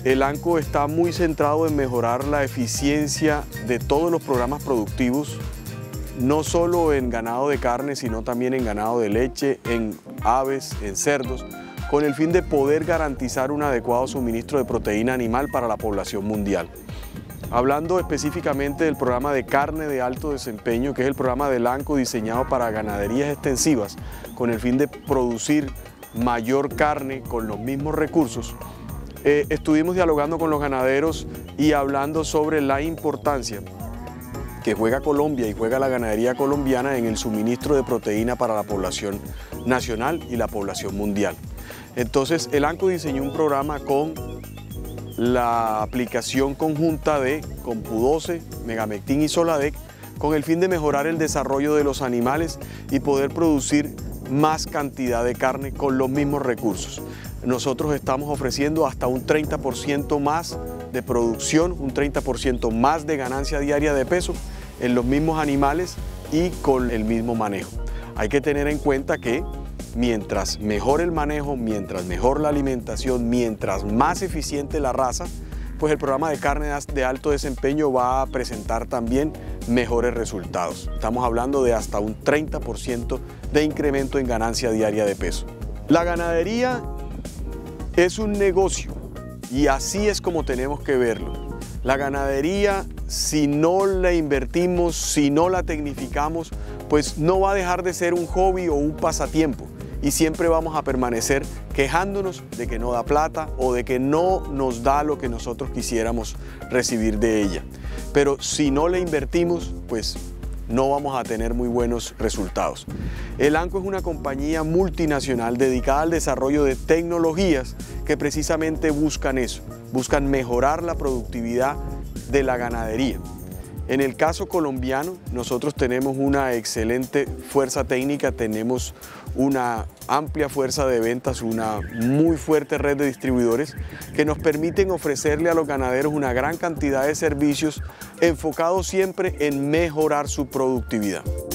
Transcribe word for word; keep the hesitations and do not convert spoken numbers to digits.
El ANCO está muy centrado en mejorar la eficiencia de todos los programas productivos, no solo en ganado de carne, sino también en ganado de leche, en aves, en cerdos, con el fin de poder garantizar un adecuado suministro de proteína animal para la población mundial. Hablando específicamente del programa de carne de alto desempeño, que es el programa del ANCO diseñado para ganaderías extensivas, con el fin de producir mayor carne con los mismos recursos, eh, estuvimos dialogando con los ganaderos y hablando sobre la importancia que juega Colombia y juega la ganadería colombiana en el suministro de proteína para la población nacional y la población mundial. Entonces, el ANCO diseñó un programa con la aplicación conjunta de Compu doce, Megamectin y Soladec, con el fin de mejorar el desarrollo de los animales y poder producir más cantidad de carne con los mismos recursos. Nosotros estamos ofreciendo hasta un treinta por ciento más de producción, un treinta por ciento más de ganancia diaria de peso en los mismos animales y con el mismo manejo. Hay que tener en cuenta que mientras mejor el manejo, mientras mejor la alimentación, mientras más eficiente la raza, pues el programa de carne de alto desempeño va a presentar también mejores resultados. Estamos hablando de hasta un treinta por ciento de incremento en ganancia diaria de peso. La ganadería es un negocio y así es como tenemos que verlo. La ganadería, si no la invertimos, si no la tecnificamos, pues no va a dejar de ser un hobby o un pasatiempo y siempre vamos a permanecer quejándonos de que no da plata o de que no nos da lo que nosotros quisiéramos recibir de ella. Pero si no le invertimos, pues no vamos a tener muy buenos resultados. El ANCO es una compañía multinacional dedicada al desarrollo de tecnologías que precisamente buscan eso, buscan mejorar la productividad de la ganadería. En el caso colombiano, nosotros tenemos una excelente fuerza técnica, tenemos una amplia fuerza de ventas, una muy fuerte red de distribuidores que nos permiten ofrecerle a los ganaderos una gran cantidad de servicios enfocados siempre en mejorar su productividad.